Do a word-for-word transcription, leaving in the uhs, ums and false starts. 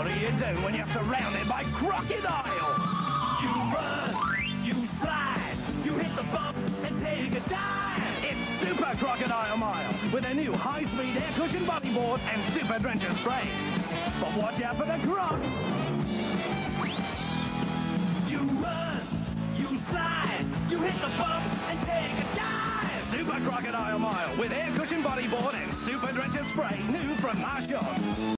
do you do when you're surrounded by crocodile? You run, you slide, you hit the bump and take a dive. It's Super Crocodile Mile with a new high-speed air cushion bodyboard and Super Drencher spray. But watch out for the croc. You run, you slide, you hit the bump and take a dive. Super Crocodile Mile with air cushion bodyboard and Super Drencher spray, new from Marshall.